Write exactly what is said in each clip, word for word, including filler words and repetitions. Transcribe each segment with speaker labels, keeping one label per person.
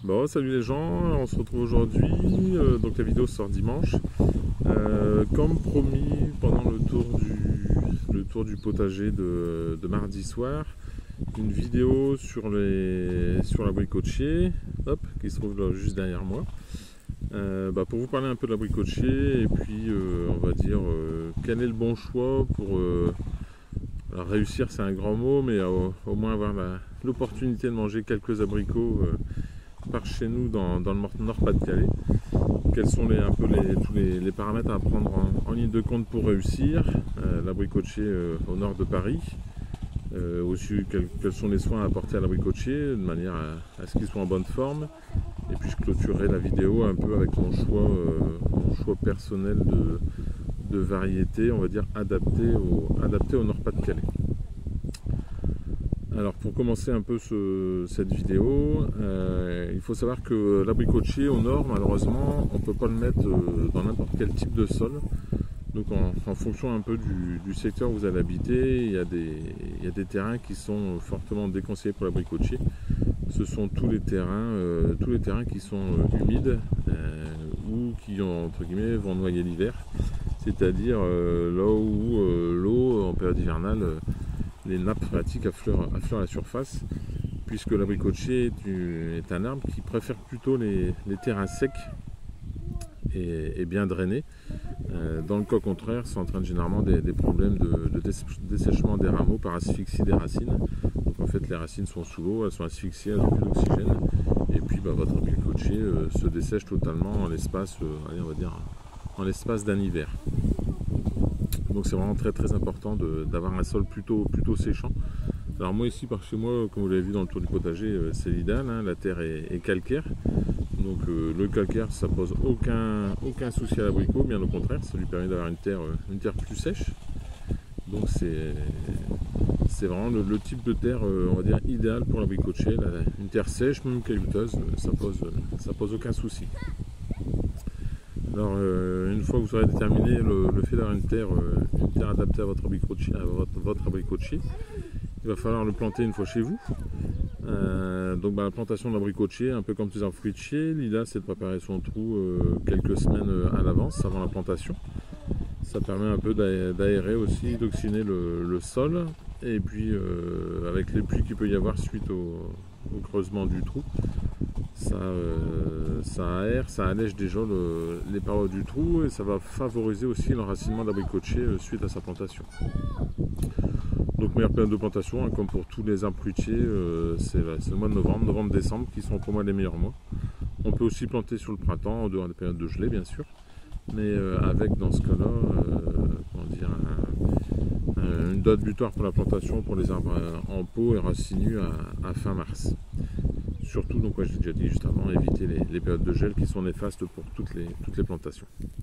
Speaker 1: Bon, salut les gens, on se retrouve aujourd'hui, euh, donc la vidéo sort dimanche. Euh, comme promis, pendant le tour du, le tour du potager de, de mardi soir, une vidéo sur, les, sur l'abricotier, hop, qui se trouve là, juste derrière moi. Euh, bah, pour vous parler un peu de l'abricotier et puis euh, on va dire euh, quel est le bon choix pour euh, alors réussir, c'est un grand mot, mais au, au moins avoir l'opportunité de manger quelques abricots euh, par chez nous dans, dans le Nord-Pas-de-Calais. Quels sont les, un peu les, tous les, les paramètres à prendre en, en ligne de compte pour réussir euh, l'abricotier euh, au nord de Paris, euh, aussi quels, quels sont les soins à apporter à l'abricotier de manière à, à ce qu'il soit en bonne forme. Et puis je clôturerai la vidéo un peu avec mon choix, euh, mon choix personnel de, de variété, on va dire adapté au, adapté au Nord-Pas-de-Calais. Alors pour commencer un peu ce, cette vidéo, euh, il faut savoir que l'abricotier au nord, malheureusement, on ne peut pas le mettre euh, dans n'importe quel type de sol. Donc en, en fonction un peu du, du secteur où vous allez habiter, il y a des, il y a des terrains qui sont fortement déconseillés pour l'abricotier. Ce sont tous les terrains, euh, tous les terrains qui sont euh, humides euh, ou qui entre guillemets vont noyer l'hiver. C'est-à-dire euh, là où euh, l'eau en période hivernale, euh, les nappes phréatiques affleurent, affleurent la surface, puisque l'abricotier est, est un arbre qui préfère plutôt les, les terrains secs et, et bien drainés. Euh, dans le cas contraire, ça entraîne généralement des, des problèmes de, de dessèchement des rameaux par asphyxie des racines. Donc en fait, les racines sont sous l'eau, elles sont asphyxiées, elles n'ont plus d'oxygène, et puis bah, votre abricotier euh, se dessèche totalement en l'espace, euh, allez, on va dire, en l'espace d'un hiver. Donc c'est vraiment très très important d'avoir un sol plutôt, plutôt séchant. Alors moi ici par chez moi, comme vous l'avez vu dans le tour du potager, c'est l'idéal, hein, la terre est, est calcaire. Donc euh, le calcaire, ça pose aucun, aucun souci à l'abricot, bien au contraire, ça lui permet d'avoir une terre, une terre plus sèche. Donc c'est vraiment le, le type de terre, euh, on va dire, idéal pour l'abricotier. Une terre sèche, même caillouteuse, ça pose, ça pose aucun souci. Alors euh, une fois que vous aurez déterminé le, le fait d'avoir une terre, euh, une terre adaptée à votre abricotier, à votre, votre abricotier, il va falloir le planter une fois chez vous. Euh, donc bah, la plantation de l'abricotier, un peu comme tous les arbres fruitiers, l'idéal c'est de préparer son trou euh, quelques semaines à l'avance avant la plantation. Ça permet un peu d'aérer aussi, d'oxygéner le, le sol, et puis euh, avec les pluies qu'il peut y avoir suite au, au creusement du trou, ça, euh, ça aère, ça allège déjà le, les parois du trou et ça va favoriser aussi l'enracinement de l'abricotier euh, suite à sa plantation. Donc meilleure période de plantation, hein, comme pour tous les arbres fruitiers, euh, c'est le mois de novembre, novembre-décembre qui sont pour moi les meilleurs mois. On peut aussi planter sur le printemps, en dehors des périodes de gelée bien sûr, mais euh, avec dans ce cas-là, euh, comment dire, un, un, une date butoir pour la plantation pour les arbres en pot et racinus à, à fin mars. Surtout, donc, ouais, j'ai déjà dit juste avant, éviter les, les périodes de gel qui sont néfastes pour toutes les, toutes les plantations.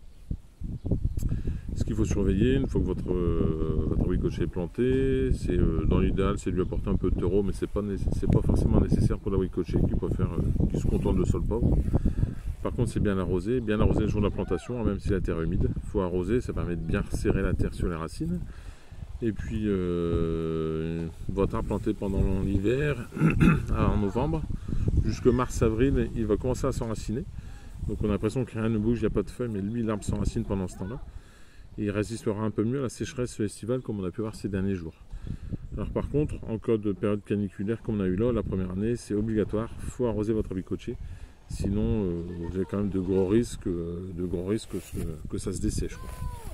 Speaker 1: Ce qu'il faut surveiller, une fois que votre, euh, votre abricotier est planté, c'est euh, dans l'idéal, c'est de lui apporter un peu de terreau, mais ce n'est pas, pas forcément nécessaire pour l'abricotier qui préfère, euh, qui se contente de sol pauvre. Par contre, c'est bien arroser, bien arroser le jour de la plantation, même si la terre est humide. Il faut arroser, ça permet de bien resserrer la terre sur les racines. Et puis, euh, votre arbre planté pendant l'hiver, en novembre, jusque mars-avril, il va commencer à s'enraciner. Donc on a l'impression que rien ne bouge, il n'y a pas de feuilles, mais lui, l'arbre s'enracine pendant ce temps-là. Et il résistera un peu mieux à la sécheresse estivale comme on a pu voir ces derniers jours. Alors par contre, en cas de période caniculaire comme on a eu là, la première année, c'est obligatoire, il faut arroser votre abricotier. Sinon, euh, vous avez quand même de gros risques, euh, de gros risques que, que ça se dessèche, quoi.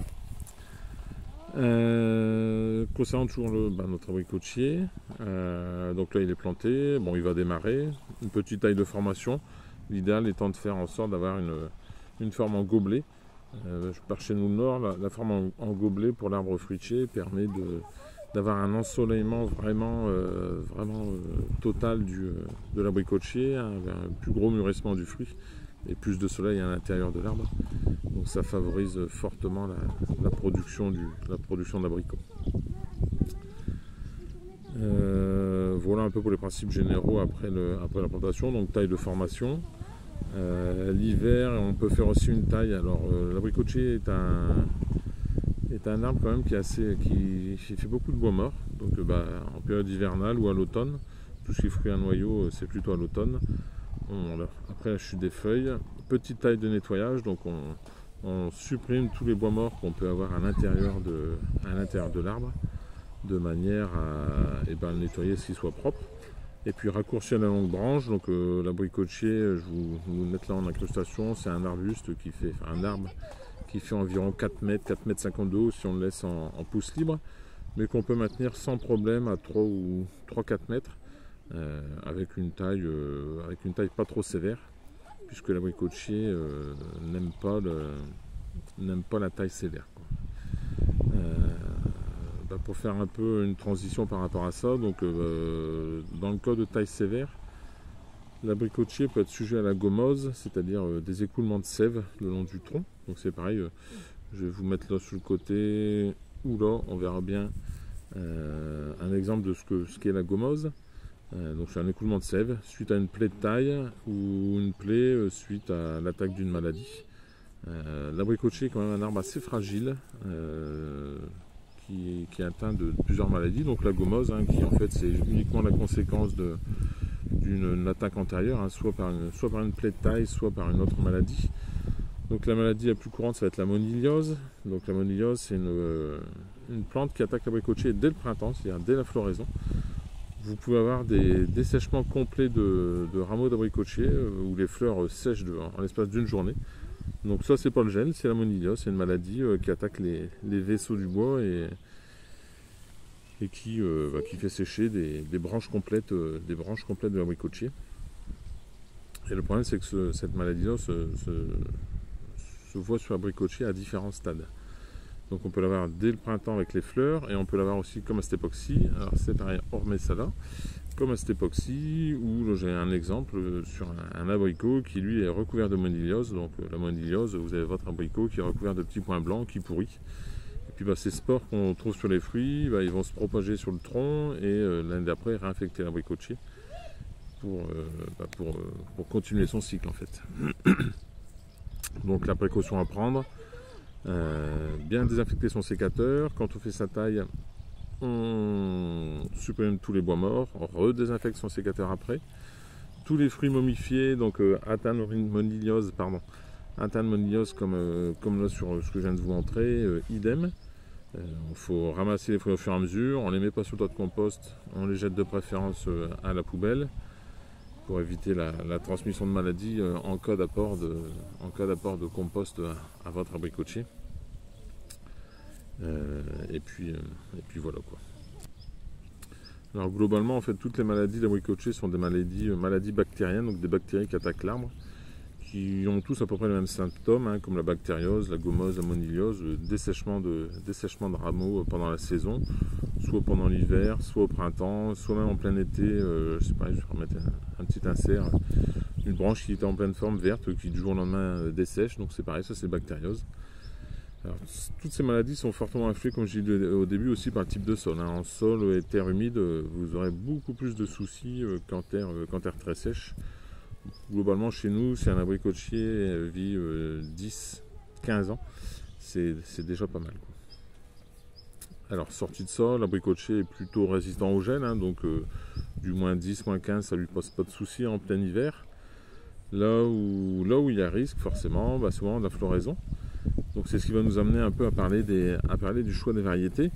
Speaker 1: Euh, concernant toujours le, bah, notre abricotier, euh, donc là il est planté, bon il va démarrer, une petite taille de formation, l'idéal étant de faire en sorte d'avoir une, une forme en gobelet. Euh, par chez nous le nord, la, la forme en, en gobelet pour l'arbre fruitier permet d'avoir un ensoleillement vraiment, euh, vraiment euh, total du, euh, de l'abricotier, un, un plus gros mûrissement du fruit et plus de soleil à l'intérieur de l'arbre. Donc ça favorise fortement la, la production du, la production d'abricots. Euh, voilà un peu pour les principes généraux après, le, après la plantation. Donc taille de formation. Euh, L'hiver, on peut faire aussi une taille. Alors euh, l'abricotier est un, est un arbre quand même qui, est assez, qui, qui fait beaucoup de bois mort. Donc euh, bah, en période hivernale ou à l'automne, tout ce qui est fruits à noyaux, c'est plutôt à l'automne. on, après la chute des feuilles, petite taille de nettoyage, donc on, on supprime tous les bois morts qu'on peut avoir à l'intérieur de, à l'intérieur de l'arbre, de manière à eh ben, nettoyer ce qui soit propre. Et puis raccourcir la longue branche, donc euh, l'abricotier, je vous, vous mettre là en incrustation, c'est un arbuste qui fait, enfin un arbre qui fait environ quatre mètres, quatre mètres cinquante de haut si on le laisse en, en pousse libre, mais qu'on peut maintenir sans problème à trois ou trois quatre mètres, euh, avec une taille euh, avec une taille pas trop sévère, puisque l'abricotier euh, n'aime pas le n'aime pas la taille sévère, quoi. Euh, bah pour faire un peu une transition par rapport à ça, donc euh, dans le cas de taille sévère, l'abricotier peut être sujet à la gomose, c'est-à-dire euh, des écoulements de sève le long du tronc. Donc c'est pareil, euh, je vais vous mettre là sur le côté, ou là, on verra bien euh, un exemple de ce que ce qu'est la gomose. Euh, donc c'est un écoulement de sève suite à une plaie de taille ou une plaie euh, suite à l'attaque d'une maladie. Euh, l'abricotier est quand même un arbre assez fragile, euh, qui, qui est atteint de plusieurs maladies. Donc la gomose, hein, qui en fait c'est uniquement la conséquence de d'une attaque antérieure, hein, soit, par une, soit par une plaie de taille, soit par une autre maladie. Donc la maladie la plus courante, ça va être la moniliose. Donc la moniliose, c'est une, euh, une plante qui attaque l'abricotier dès le printemps, c'est-à-dire dès la floraison. Vous pouvez avoir des dessèchements complets de, de rameaux d'abricotier euh, où les fleurs euh, sèchent de, en l'espace d'une journée. Donc ça, c'est pas le gène, c'est la moniliose, c'est une maladie euh, qui attaque les, les vaisseaux du bois et, et qui, euh, bah, qui fait sécher des, des branches complètes, euh, des branches complètes de l'abricotier. Et le problème, c'est que ce, cette maladie-là se, se, se voit sur l'abricotier à différents stades. Donc on peut l'avoir dès le printemps avec les fleurs, et on peut l'avoir aussi comme à cette époque-ci. Alors c'est pareil, hormis ça là, comme à cette époque-ci, où j'ai un exemple sur un, un abricot qui lui est recouvert de moniliose. Donc la moniliose, vous avez votre abricot qui est recouvert de petits points blancs qui pourrit. Et puis bah, ces spores qu'on trouve sur les fruits, bah, ils vont se propager sur le tronc et euh, l'année d'après réinfecter l'abricotier pour, euh, bah, pour, euh, pour continuer son cycle en fait. Donc la précaution à prendre. Euh, bien désinfecter son sécateur. Quand on fait sa taille, on supprime tous les bois morts, on redésinfecte son sécateur après. Tous les fruits momifiés, donc euh, atteints de moniliose, pardon, atteints de moniliose comme, euh, comme là sur ce que je viens de vous montrer, euh, idem. Il euh, faut ramasser les fruits au fur et à mesure, on ne les met pas sous le tas de compost, on les jette de préférence euh, à la poubelle pour éviter la, la transmission de maladies euh, en cas d'apport de, en cas d'apport de compost à, à votre abricotier. Euh, et, puis, euh, et puis voilà quoi. Alors globalement en fait toutes les maladies d'abricotier sont des maladies, euh, maladies bactériennes, donc des bactéries qui attaquent l'arbre, qui ont tous à peu près les mêmes symptômes, hein, comme la bactériose, la gomose, la moniliose, le dessèchement de, dessèchement de rameaux pendant la saison, soit pendant l'hiver, soit au printemps, soit même en plein été. Euh, je sais pas, je vais remettre un, un petit insert, une branche qui était en pleine forme verte, qui du jour au lendemain euh, dessèche, donc c'est pareil, ça c'est bactériose. Alors, toutes ces maladies sont fortement influées, comme je l'ai dit au début, aussi par le type de sol, hein. En sol et terre humide, vous aurez beaucoup plus de soucis euh, qu'en terre, euh, qu'en terre très sèche. Globalement, chez nous, si un abricotier vit euh, dix à quinze ans, c'est déjà pas mal, quoi. Alors, sortie de ça, l'abricotier est plutôt résistant aux gènes, hein, donc euh, du moins dix, moins quinze, ça lui pose pas de soucis en plein hiver. Là où, là où il y a risque, forcément, bah, souvent de la floraison. Donc c'est ce qui va nous amener un peu à parler, des, à parler du choix des variétés.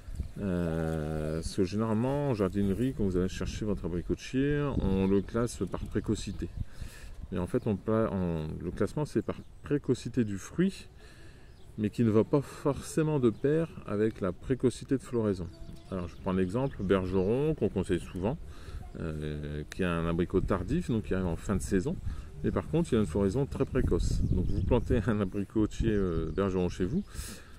Speaker 1: Euh, parce que généralement en jardinerie, quand vous allez chercher votre abricotier, on le classe par précocité. Mais en fait, on, on, le classement c'est par précocité du fruit, mais qui ne va pas forcément de pair avec la précocité de floraison. Alors je prends l'exemple Bergeron, qu'on conseille souvent, euh, qui a un abricot tardif, donc qui arrive en fin de saison. Mais par contre, il y a une floraison très précoce. Donc vous plantez un abricotier euh, Bergeron chez vous,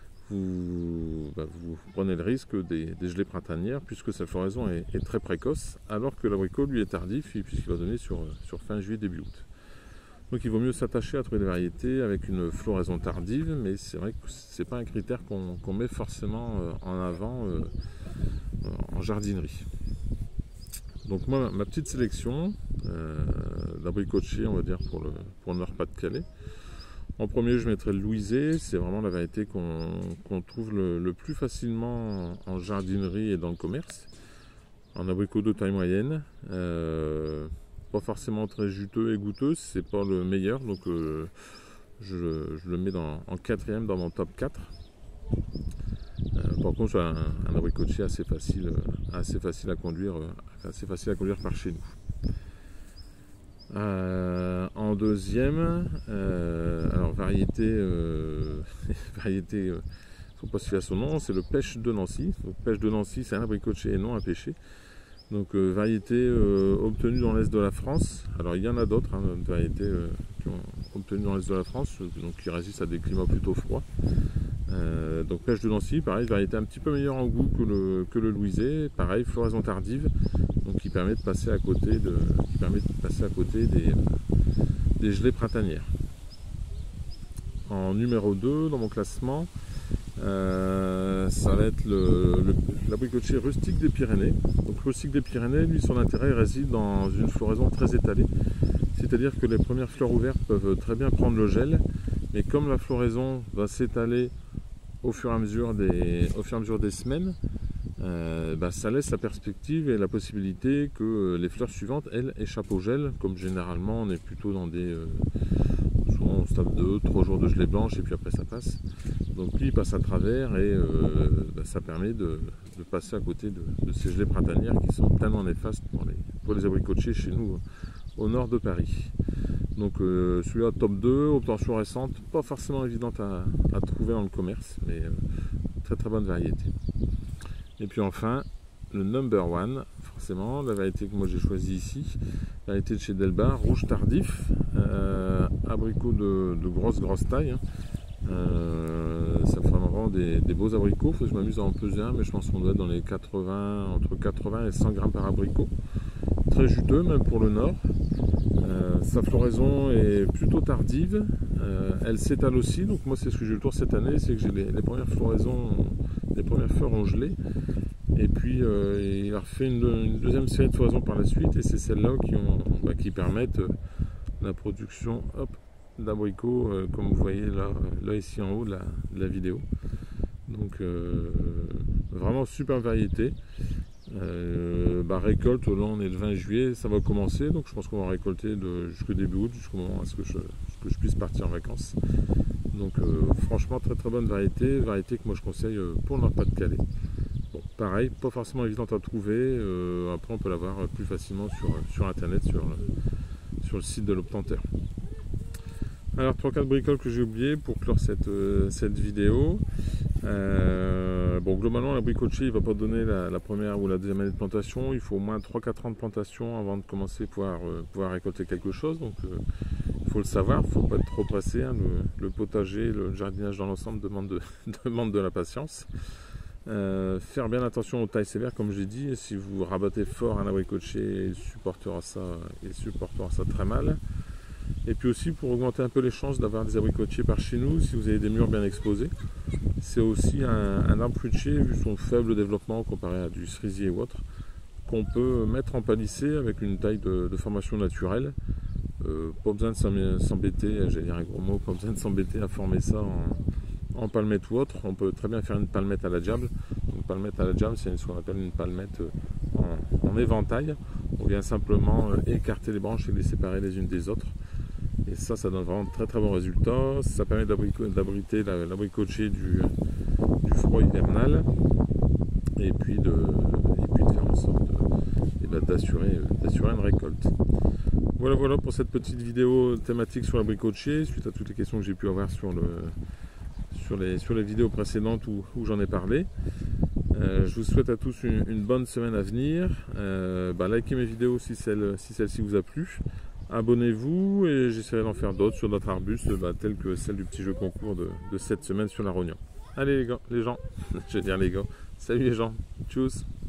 Speaker 1: vous, bah, vous prenez le risque des, des gelées printanières, puisque sa floraison est, est très précoce, alors que l'abricot lui est tardif, puisqu'il va donner sur, sur fin juillet, début août. Donc il vaut mieux s'attacher à trouver des variétés avec une floraison tardive, mais c'est vrai que ce n'est pas un critère qu'on qu'on met forcément euh, en avant euh, en jardinerie. Donc moi, ma petite sélection euh, d'abricotier, on va dire, pour le, pour le Nord-Pas-de-Calais. En premier, je mettrai le Louisé, c'est vraiment la variété qu'on qu'on trouve le, le plus facilement en jardinerie et dans le commerce. En abricot de taille moyenne, euh, pas forcément très juteux et goûteux, c'est pas le meilleur, donc euh, je, je le mets dans, en quatrième dans mon top quatre. Euh, par contre, c'est un, un abricottier assez facile, assez facile à conduire, assez facile à conduire par chez nous. Euh, en deuxième, euh, alors variété, euh, variété, euh, faut pas se fier à son nom, c'est le pêche de Nancy. Donc, pêche de Nancy, c'est un abricottier et non un pêcher. Donc euh, variété euh, obtenue dans l'est de la France. Alors il y en a d'autres, hein, variétés euh, qui ont obtenu dans l'est de la France, donc qui résistent à des climats plutôt froids. Euh, donc pêche de Nancy, pareil, variété un petit peu meilleure en goût que le, que le Louisé, pareil, floraison tardive, donc qui permet de passer à côté, de, qui permet de passer à côté des, euh, des gelées printanières. En numéro deux dans mon classement, euh, ça va être l'abricottier rustique des Pyrénées. Donc rustique des Pyrénées, lui, son intérêt réside dans une floraison très étalée, c'est-à-dire que les premières fleurs ouvertes peuvent très bien prendre le gel, mais comme la floraison va s'étaler au fur et à mesure des, au fur et à mesure des semaines, euh, bah, ça laisse la perspective et la possibilité que les fleurs suivantes, elles, échappent au gel, comme généralement on est plutôt dans des... Euh, souvent au stade deux, trois jours de gelée blanche et puis après ça passe. Donc lui il passe à travers et euh, bah, ça permet de, de passer à côté de, de ces gelées printanières qui sont tellement néfastes pour les, pour les abricotiers chez nous au nord de Paris. Donc euh, celui-là top deux, obtention récente, pas forcément évidente à, à trouver dans le commerce, mais euh, très très bonne variété. Et puis enfin, le number one, forcément, la variété que moi j'ai choisie ici, la variété de chez Delbar, rouge tardif, euh, abricot de, de grosse grosse taille. Hein. Euh, ça fait vraiment des, des beaux abricots, il faut que je m'amuse à en peser un, mais je pense qu'on doit être dans les quatre-vingts, entre quatre-vingts et cent grammes par abricot. Très juteux, même pour le nord. Euh, sa floraison est plutôt tardive, euh, elle s'étale aussi, donc moi c'est ce que j'ai eu le tour cette année, c'est que j'ai les, les premières floraisons, les premières fleurs ont gelé, et puis euh, il a refait une, une deuxième série de floraisons par la suite, et c'est celles-là qui, bah, qui permettent euh, la production d'abricots, euh, comme vous voyez là, là ici en haut de la, de la vidéo. Donc euh, vraiment super variété. Euh, bah, récolte, là on est le vingt juillet, ça va commencer, donc je pense qu'on va récolter jusqu'au début août, jusqu'au moment à ce que, je, que je puisse partir en vacances. Donc euh, franchement très très bonne variété, variété que moi je conseille pour le Nord-Pas-de-Calais. Bon, pareil, pas forcément évidente à trouver, euh, après on peut l'avoir plus facilement sur, sur internet, sur, sur le site de l'Obtenteur. Alors trois quatre bricoles que j'ai oublié pour clore cette, euh, cette vidéo. Euh, bon, globalement l'abricottier il va pas donner la, la première ou la deuxième année de plantation, il faut au moins trois quatre ans de plantation avant de commencer à pouvoir, euh, pouvoir récolter quelque chose, donc il euh, faut le savoir, il ne faut pas être trop pressé, hein, le, le potager, le jardinage dans l'ensemble demande de, demande de la patience. Euh, faire bien attention aux tailles sévères comme j'ai dit, si vous rabattez fort un abricottier il supportera ça, il supportera ça très mal. Et puis aussi pour augmenter un peu les chances d'avoir des abricotiers par chez nous, si vous avez des murs bien exposés, c'est aussi un, un arbre fruitier, vu son faible développement comparé à du cerisier ou autre, qu'on peut mettre en palissé avec une taille de, de formation naturelle. Euh, pas besoin de s'embêter, j'allais dire un gros mot, pas besoin de s'embêter à former ça en, en palmette ou autre. On peut très bien faire une palmette à la diable. Une palmette à la diable, c'est ce qu'on appelle une palmette en, en éventail. On vient simplement écarter les branches et les séparer les unes des autres. Et ça, ça donne vraiment de très très bons résultats. Ça permet d'abriter l'abricottier du, du froid hivernal. Et puis de, et puis de faire en sorte d'assurer une récolte. Voilà, voilà pour cette petite vidéo thématique sur l'abricottier, suite à toutes les questions que j'ai pu avoir sur, le, sur, les, sur les vidéos précédentes où, où j'en ai parlé. Euh, je vous souhaite à tous une, une bonne semaine à venir. Euh, bah, likez mes vidéos si celle, si celle-ci vous a plu. Abonnez-vous et j'essaierai d'en faire d'autres sur d'autres arbustes, bah, tels que celle du petit jeu concours de, de cette semaine sur la rognon. Allez les gars, les gens, je vais dire les gars, salut les gens, tchuss.